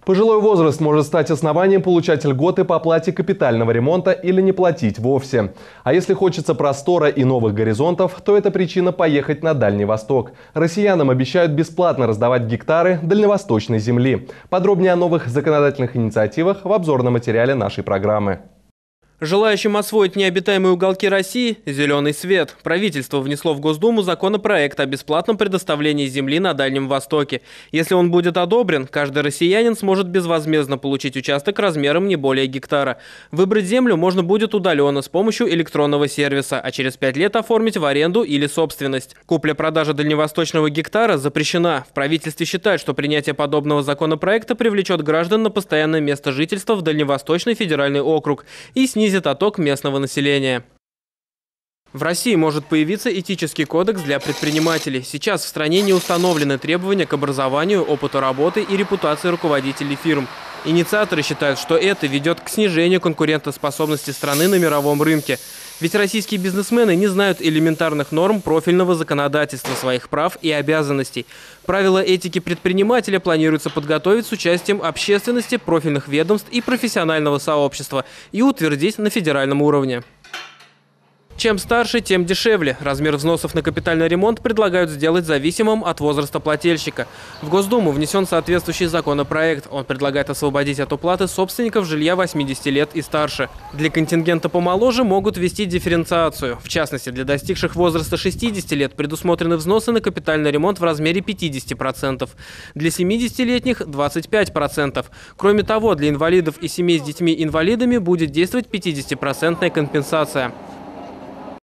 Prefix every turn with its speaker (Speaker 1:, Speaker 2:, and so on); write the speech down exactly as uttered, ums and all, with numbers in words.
Speaker 1: Пожилой возраст может стать основанием получать льготы по оплате капитального ремонта или не платить вовсе. А если хочется простора и новых горизонтов, то это причина поехать на Дальний Восток. Россиянам обещают бесплатно раздавать гектары дальневосточной земли. Подробнее о новых законодательных инициативах в обзорном материале нашей программы.
Speaker 2: Желающим освоить необитаемые уголки России – зеленый свет. Правительство внесло в Госдуму законопроект о бесплатном предоставлении земли на Дальнем Востоке. Если он будет одобрен, каждый россиянин сможет безвозмездно получить участок размером не более гектара. Выбрать землю можно будет удаленно с помощью электронного сервиса, а через пять лет оформить в аренду или собственность. Купля-продажа дальневосточного гектара запрещена. В правительстве считают, что принятие подобного законопроекта привлечет граждан на постоянное место жительства в Дальневосточный федеральный округ и снизит отток местного населения. В России может появиться этический кодекс для предпринимателей. Сейчас в стране не установлены требования к образованию, опыту работы и репутации руководителей фирм. Инициаторы считают, что это ведет к снижению конкурентоспособности страны на мировом рынке. Ведь российские бизнесмены не знают элементарных норм профильного законодательства, своих прав и обязанностей. Правила этики предпринимателя планируется подготовить с участием общественности, профильных ведомств и профессионального сообщества и утвердить на федеральном уровне. Чем старше, тем дешевле. Размер взносов на капитальный ремонт предлагают сделать зависимым от возраста плательщика. В Госдуму внесен соответствующий законопроект. Он предлагает освободить от уплаты собственников жилья восьмидесяти лет и старше. Для контингента помоложе могут ввести дифференциацию. В частности, для достигших возраста шестидесяти лет предусмотрены взносы на капитальный ремонт в размере пятидесяти процентов. Для семидесятилетних – двадцати пяти процентов. Кроме того, для инвалидов и семей с детьми-инвалидами будет действовать пятидесятипроцентная компенсация.